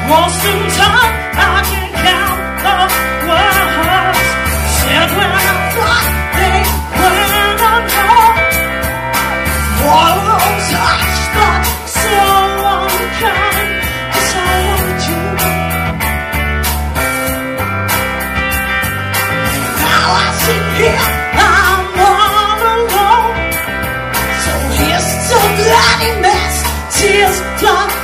Most in time I can count the words said when I thought they went unheard. All those touched but so unkind, 'cause I wanted you. Now I sit here, I'm all alone. So here's to bloody mess, tears, blood.